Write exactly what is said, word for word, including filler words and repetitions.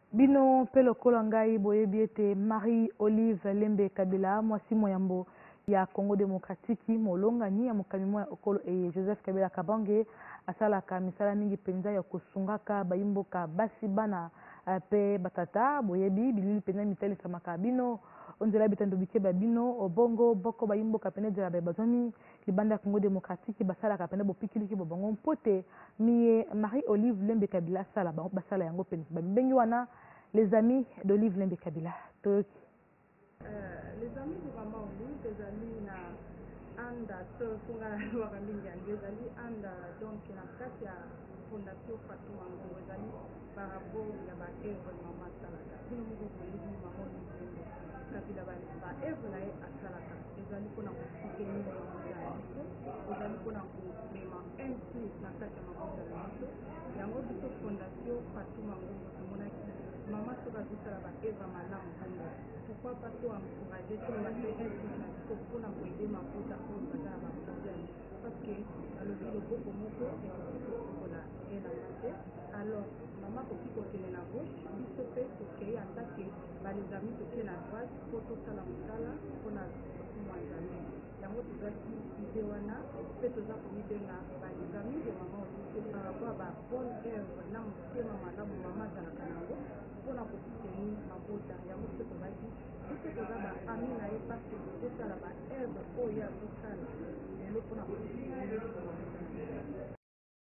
Bino pelo kolangai boyebi ete Marie Olive Lembe Kabila mwasi moyambo ya Congo Démocratique molongani ya mokami ya okolo e Joseph Kabila Kabange asalaka misala mingi penza ya kusungaka bayimboka basi bana pe batata boyebi bilili penza mitali samaka bino onzela bitando bikeba bino obongo boko bayimboka pene de la bebazomi libanda ya Congo Démocratique basalaka pene bopikiliki bobongo mpote miye Marie Olive Lembe Kabila sala basala yango pene babengi wana les amis d'Olive Lembe Kabila toyoki euh, les amis de maman Olive les amis na anda to kunga wakambi ya les amis anda donc na kati ya fondation Fatou Mango les amis par rapport ya ba œuvre maman salaka bino moko boyebi maman Olive Kabila ba ba œuvre na ye asalaka les amis kona ko soutenir les amis kona ko mema un plus na kati ya maman salaka yango biso fondation Fatou Mango monaki maman soka bisala ba œuvre malamu bongo pourquoi pas to encourager to ba faire un truc na biso mpona koede mafuta oyo baza na baproblème parce que balobi loboko moko ekokola elanga te alors mama koki kokende na gauche biso mpe tokei atake bales amis tokei na droite mpo tosala mosala mpona kosimwa nzambe yango tozwaki ide wana mpe toza komibenga bales amis de mama olise par rapport ba bonne œuvre na motema malamu mama azalaka nango mpona kosoutenir mabota yango mpe tozalaki biso toza baami na ye parce tozosala ba œuvre oyo azosala lelo mpona kosoutenir